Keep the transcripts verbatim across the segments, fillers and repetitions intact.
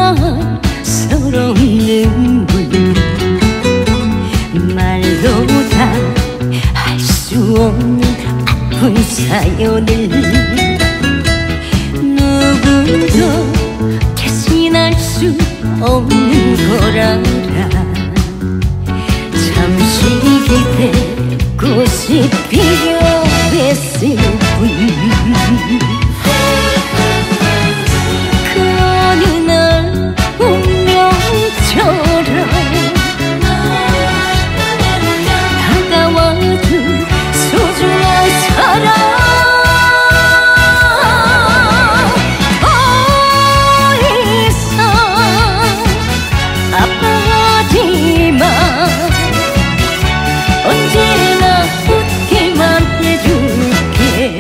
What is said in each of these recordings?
서러운 눈물 말로 다 할 수 없는 아픈 사연을 누구도 대신할 수 없는 걸 알아. 잠시 기대고 싶으려 했을 뿐 그 어느 날 운명처럼 다가와준 소중한 사람 더 이상 아파하지마. 언제나 웃게만 해줄게.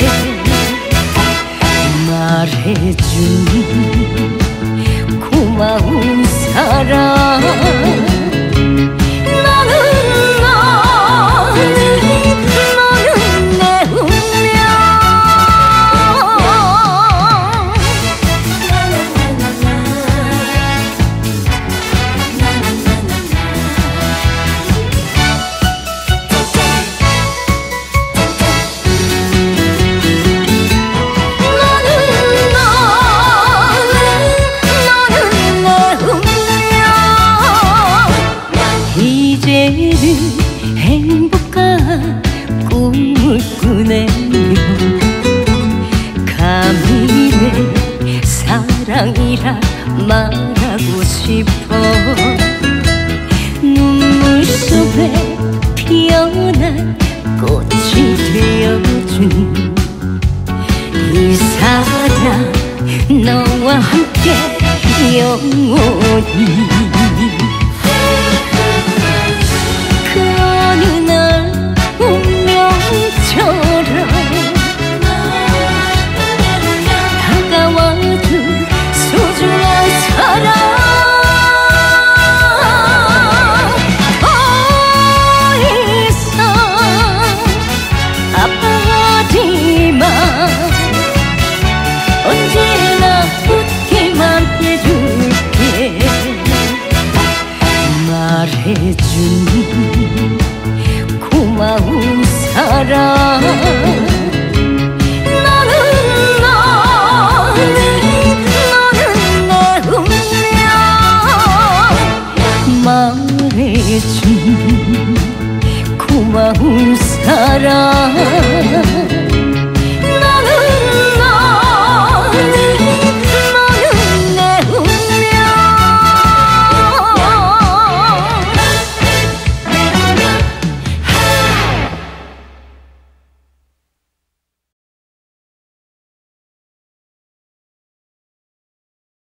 말해준 고마운 사람 너는 너는 너는 내 운명. 이제는 행복한 꿈을 꾸네요. 감히 내 사랑이라 말하고 싶어. 눈물 속에 피어난 꽃이 되어준 이 사랑 너와 함께 영원히. 그 어느 날 운명처럼 다가와준 소중한 사람 더 이상 아파하지마. 언제나 웃게만 해줄게. 말해준 고마운 사람 너는 너는 너는 내 운명. 말해준 고마운 사람